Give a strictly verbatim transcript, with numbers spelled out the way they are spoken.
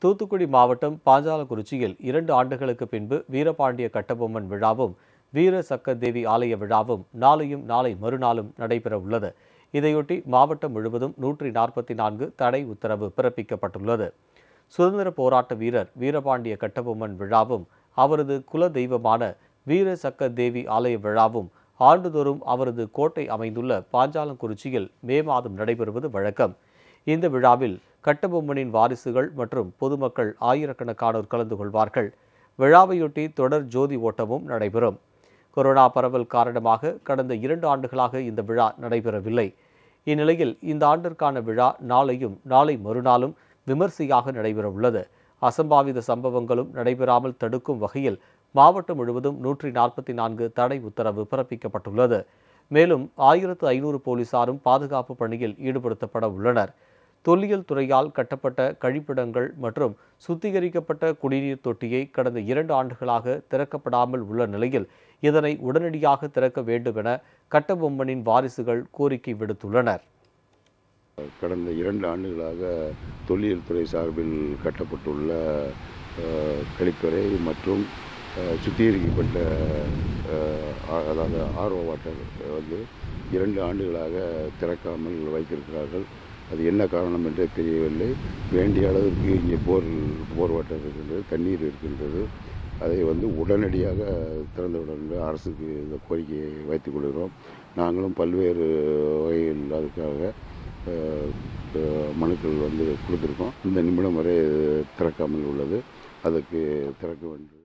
தூத்துக்குடி மாவட்டம் பாஞ்சாலங்குறிச்சியில் இரண்டு ஆண்டுகளுக்கு பின்பு வீரபாண்டிய கட்டபொம்மன் விழாவும் வீர சக்கதேவி ஆலய விழாவும் நாளையும் நாளை மறுநாளும் நடைபெற உள்ளது. இதையொட்டி மாவட்டம் முழுவதும் நூற்றி நாற்பத்தி நான்கு தடை உத்தரவு பிறப்பிக்கப்பட்டுள்ளது. சுதந்திர போராட்ட வீரர் வீரபாண்டிய கட்டபொம்மன் விழாவும் அவரது குல தெய்வமான வீர சக்கதேவி ஆலய விழாவும் ஆண்டுதோறும் அவரது கோட்டை அமைந்துள்ள பாஞ்சாலங்குறிச்சியில் மே மாதம் நடைபெறுவது வழக்கம். இந்த விழாவில் கட்டபொம்மனின் வாரிசுகள் மற்றும் பொதுமக்கள் ஆயிரக்கணக்கானோர் கலந்து கொள்வார்கள். விழாவையொட்டி தொடர் ஜோதி ஓட்டமும் நடைபெறும். கொரோனா பரவல் காரணமாக கடந்த இரண்டு ஆண்டுகளாக இந்த விழா நடைபெறவில்லை. இந்நிலையில் இந்த ஆண்டிற்கான விழா நாளையும் நாளை மறுநாளும் விமர்சையாக நடைபெற உள்ளது. அசம்பாவித சம்பவங்களும் நடைபெறாமல் தடுக்கும் வகையில் மாவட்டம் முழுவதும் நூற்றி நாற்பத்தி நான்கு தடை உத்தரவு பிறப்பிக்கப்பட்டுள்ளது. மேலும் ஆயிரத்து ஐநூறு போலீசாரும் பாதுகாப்பு பணியில் ஈடுபடுத்தப்பட உள்ளனர். தொல்லியல் துறையால் கட்டப்பட்ட கழிப்பிடங்கள் மற்றும் சுத்திகரிக்கப்பட்ட குடிநீர் தொட்டியை கடந்த இரண்டு ஆண்டுகளாக திறக்கப்படாமல் உள்ள நிலையில் இதனை உடனடியாக திறக்க வேண்டும் என கட்டபொம்மனின் வாரிசுகள் கோரிக்கை விடுத்துள்ளனர். கடந்த இரண்டு ஆண்டுகளாக தொல்லியல் துறை சார்பில் கட்டப்பட்டுள்ள கழிப்பறை மற்றும் சுத்திகரிக்கப்பட்ட அதாவது ஆர்ஓ வாட்டர் வந்து இரண்டு ஆண்டுகளாக திறக்காமல் வைத்திருக்கிறார்கள். அது என்ன காரணம் என்றே தெரியவில்லை. வேண்டிய அளவிற்கு இங்கே போர் போர் வாட்டர் இருக்கின்றது, தண்ணீர் இருக்கின்றது. அதை வந்து உடனடியாக திறந்துவிட அரசுக்கு இந்த கோரிக்கையை வைத்துக் கொள்கிறோம். நாங்களும் பல்வேறு வகையில் அதுக்காக மனுக்கள் வந்து கொடுத்துருக்கோம். இந்த நிமிடம் வரை திறக்காமல் உள்ளது. அதுக்கு திறக்க வேண்டும்.